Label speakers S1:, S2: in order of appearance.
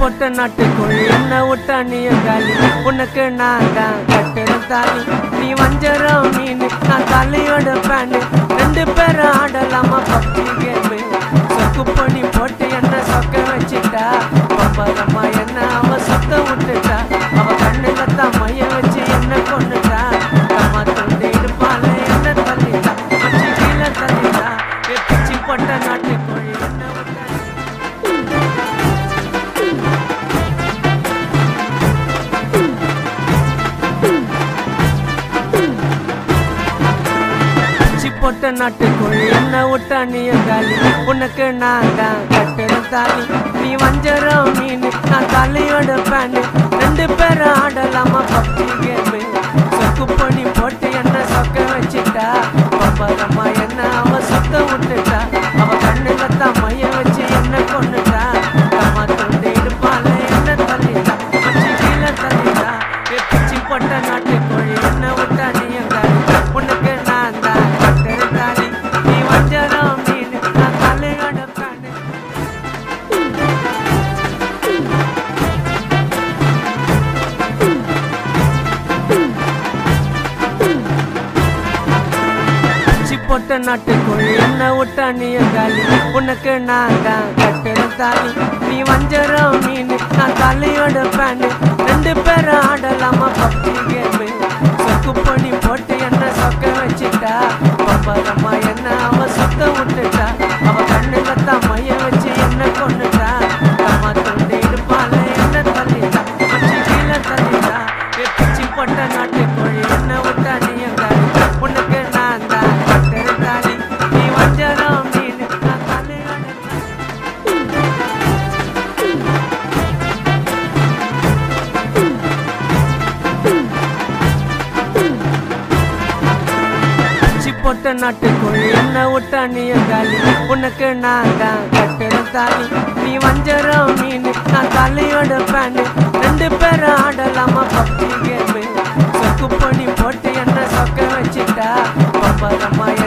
S1: போட்ட நாட்டுக்கோழி என்ன விட்டா நீ காலி உனக்கு நான் தான் கட்டுற தாலி நீ வஞ்சரம் மீன் நான் தலையோட பேனு ரெண்டு பேரும் ஆடலாமா பப்ஜி கேமு சொக்கு பொடி போட்டு என்ன சொக்க வச்சுட்டா பம்பரமா என்ன அவ சுத்த விட்டுட்டா அவ கண்ணுல தான் மைய வச்சு என்ன கொண்டுட்டா அம்மா தொண்டு இருப்பால என்ன தள்ளிட்டா மச்சி கீழே தள்ளிட்டா பிச்சி போட்ட நாட்டுக்கோழி என்ன விட்டா போட்ட நாட்டுக்கோழி என்ன விட்டா நீ காலி உனக்கு நான் தான் கட்டுற தாலி நீ வஞ்சரம் மீன் நான் தலையோட பேனு ரெண்டு பேரும் ஆடலாமா பப்ஜி கேமு சொக்கு பொடி போட்டு என்ன சொக்க வச்சுட்டா பம்பரமா என்ன அவ சுத்த விட்டுட்டா அவ கண்ணுல தான் மைய வச்சு என்ன கொண்டுட்டா அம்மா தொண்டு இருப்பால என்ன தள்ளிட்டா மச்சி கீழே தள்ளிட்டா பிச்சி போட்ட நாட்டுக்கோழி என்ன விட்டா நீ காலி உனக்கு நான் தான் போட்ட நாட்டுக்கோழி என்ன விட்டா நீ காலி உனக்கு நான் தான் கட்டுற தாலி நீ வஞ்சரம் மீன் நான் தலையோட பேனு ரெண்டு பேரும் ஆடலாமா பப்ஜி கேமு சொக்கு பொடி போட்டு என்ன சொக்க வச்சுட்டா பம்பரமா என்ன அவ சுத்த விட்டுட்டா அவ கண்ணுல தான் மைய வச்சு என்ன கொண்டுட்டா அம்மா தொண்டு இருப்பால என்ன தள்ளிட்டா மச்சி கீழே தள்ளிட்டா பிச்சி போட்ட நாட்டுக்கோழி என்ன விட்டா நீ காலி உனக்கு நான் தான் கட்டுற தாலி நீ வஞ்சரம் மீன் நான் தலையோட போட்ட நாட்டுக்கோழி என்ன விட்டா நீ காலி உனக்கு நான் தான் கட்டுற தாலி நீ வஞ்சரம் மீன் நான் தலையோட பேனு ரெண்டு பேரும் ஆடலாமா பப்ஜி கேமு சொக்கு பொடி போட்டு என்ன சொக்க வச்சுட்டா பம்பரமா